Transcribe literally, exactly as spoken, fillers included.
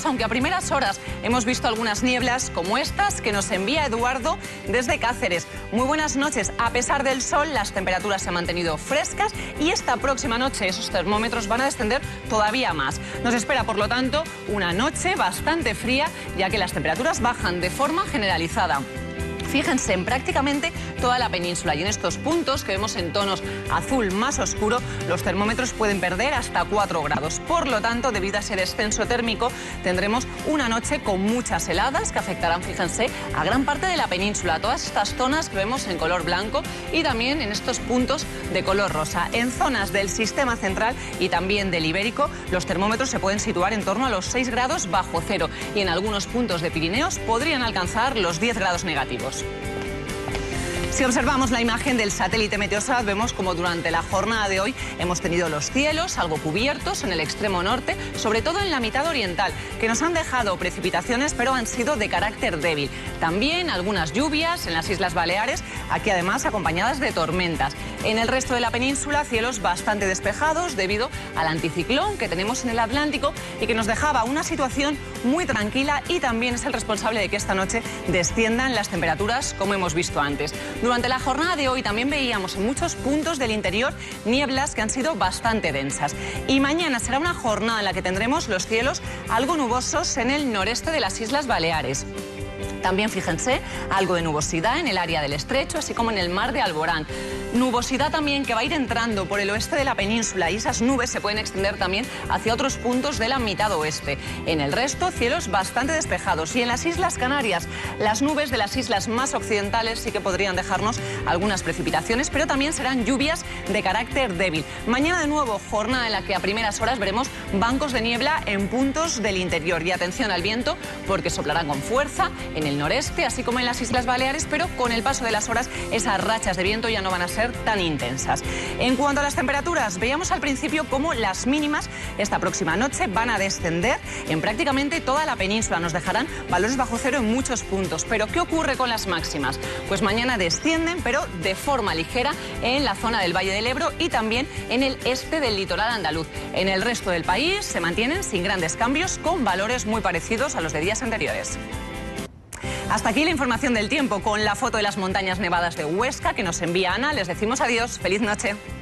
despejados, aunque a primeras horas hemos visto algunas nieblas como estas que nos envía Eduardo desde Cáceres. Muy buenas noches. A pesar del sol, las temperaturas se han mantenido frescas y esta próxima noche esos termómetros van a descender todavía más. Nos espera, por lo tanto, una noche bastante fría, ya que las temperaturas bajan de forma generalizada. Fíjense en prácticamente toda la península y en estos puntos que vemos en tonos azul más oscuro, los termómetros pueden perder hasta cuatro grados. Por lo tanto, debido a ese descenso térmico, tendremos una noche con muchas heladas que afectarán, fíjense, a gran parte de la península, todas estas zonas que vemos en color blanco y también en estos puntos de color rosa. En zonas del sistema central y también del ibérico, los termómetros se pueden situar en torno a los seis grados bajo cero y en algunos puntos de Pirineos podrían alcanzar los diez grados negativos. Si observamos la imagen del satélite Meteosat, vemos como durante la jornada de hoy hemos tenido los cielos algo cubiertos en el extremo norte, sobre todo en la mitad oriental, que nos han dejado precipitaciones, pero han sido de carácter débil. También algunas lluvias en las Islas Baleares, aquí además acompañadas de tormentas. En el resto de la península, cielos bastante despejados debido al anticiclón que tenemos en el Atlántico y que nos dejaba una situación muy tranquila y también es el responsable de que esta noche desciendan las temperaturas, como hemos visto antes. Durante la jornada de hoy también veíamos en muchos puntos del interior nieblas que han sido bastante densas. Y mañana será una jornada en la que tendremos los cielos algo nubosos en el noreste de las Islas Baleares. También, fíjense, algo de nubosidad en el área del Estrecho, así como en el mar de Alborán. Nubosidad también que va a ir entrando por el oeste de la península y esas nubes se pueden extender también hacia otros puntos de la mitad oeste. En el resto, cielos bastante despejados. Y en las Islas Canarias, las nubes de las islas más occidentales sí que podrían dejarnos algunas precipitaciones, pero también serán lluvias de carácter débil. Mañana, de nuevo, jornada en la que a primeras horas veremos bancos de niebla en puntos del interior. Y atención al viento, porque soplarán con fuerza en el noreste, así como en las Islas Baleares, pero con el paso de las horas esas rachas de viento ya no van a ser tan intensas. En cuanto a las temperaturas, veíamos al principio cómo las mínimas esta próxima noche van a descender en prácticamente toda la península. Nos dejarán valores bajo cero en muchos puntos. Pero ¿qué ocurre con las máximas? Pues mañana descienden, pero de forma ligera en la zona del Valle del Ebro y también en el este del litoral andaluz. En el resto del país se mantienen sin grandes cambios, con valores muy parecidos a los de días anteriores. Hasta aquí la información del tiempo con la foto de las montañas nevadas de Huesca que nos envía Ana. Les decimos adiós. Feliz noche.